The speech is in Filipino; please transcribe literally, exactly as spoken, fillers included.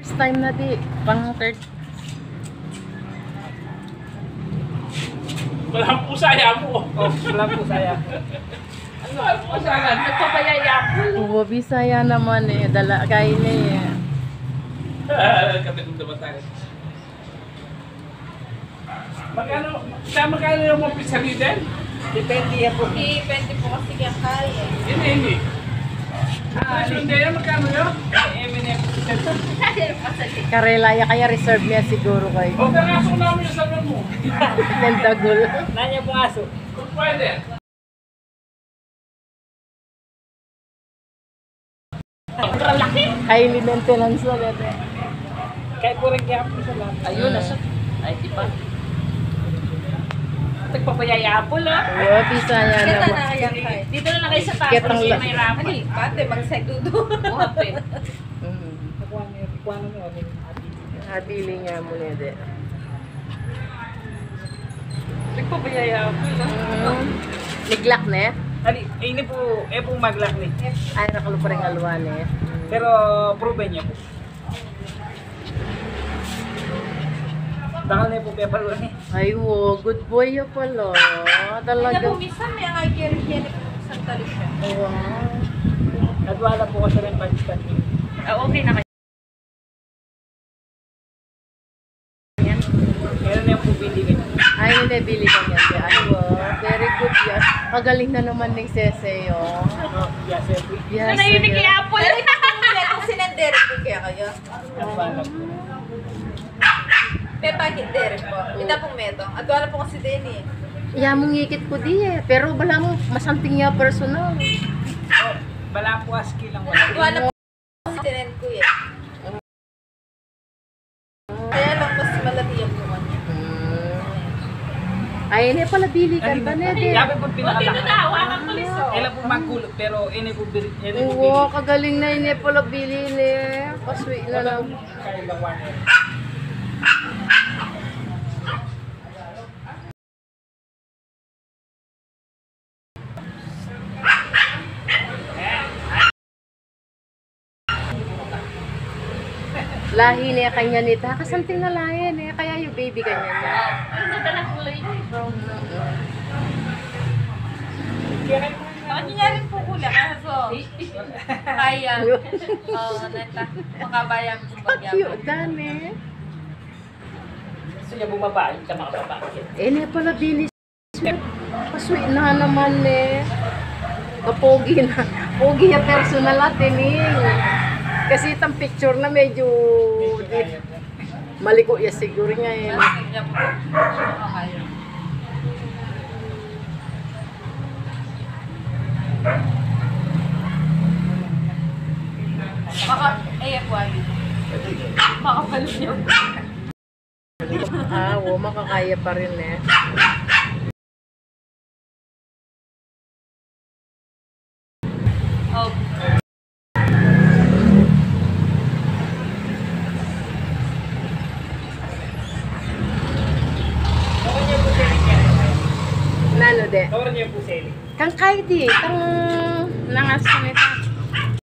Next time na di, pang third. Walang pusaya mo. Oh, walang pusaya. Ano ang pusaya? Nagpapayaya po. Oo, Bisaya naman eh. Dala, kain eh. Kapit mo naman tayo. Magkano, siya magkano yung mga pizza din? Depende yan po. Depende po kasi kaya kaya. Hindi, hindi. Ah, hindi yan, magkano yun? M and M. Karelaya kaya reserve niya siguro kayo. O, kanaso namin yung sabi mo. Tentagol. Nanya pong aso. Kung pwede. Ang laki. Highly maintenance ulit eh. Kaya po rin kaya po sa lahat. Ayun, nasa. Ay, di ba? Nagpapayaya po lang. Oo, Bisaya Kita naman. na kaya kayo. Dito na lang kayo sa taas. Kitang Kasi la- may rapat. Ano, pate, magsagudo. Open. Mm. Nakuha niyo, nakuha niyo ano yung ati. Habili nga mo na di. Nagpapayaya po lang. Mm. Niglak na eh. Ali, eh, ini po, eh pong maglak ni. Ay, nakalo pa rin alwan eh. Pero, proven niya po. Bakal na po pepalo ni. Ay, wo, good boy ya pala. Kaya Talaga. po, minsan may ang kiri-kiri po sa tali siya. Wow. At wala po kasi rin Pakistan. Ah, okay na kayo. Meron na yung po bili niya. Ay, hindi, bili ka niyan. Ay, wow. Very good yan. Magaling na naman ng Sese, oh. Oh, yes, sir. Yes, Nanayunik sir. kay Apple. Kung sinendere po kaya kayo. At wala po. May packet dere po. Ito pong metong. At wala po kasi din eh. Ya mong ngikit ko di eh. Pero bala mo, masanting niya personal. Oh, bala po aski lang wala. At wala po kasi tinen ko eh. Kaya lang mas malaki yung buwan niya. Hmm. Ay, hindi pala bili ka ba na di? Yabi po pinakalaki. hawakan ko liso. Kailan po magkulot, pero ini po bili. Ini po bili. Oo, kagaling na hindi pala bili ni. Paswi na lang. Kaya lang one. Lahi niya kanya nita. Kasanting na lahi niya. Kaya yung baby kanya niya. Ang ganda ng kulay niya. Brown na. Bakit niya rin po kulay? Kaso, kaya. Oo, neta. Makabayang sa bagyan. Cute, dami. Gusto niya bumaba, hindi ka makababa. Eh, niya pala bili. Paswi na naman eh. Kapogi na. Pogi ya personal atin eh. Kasi itang picture na medyo di, maliko ya siguro nga eh. Maka, eh, why? Makapalo niyo. Ah, wo, makakaya pa rin eh. Oh. Nano de? Tawar niya po sili. Kang kay di, kang nangas nito.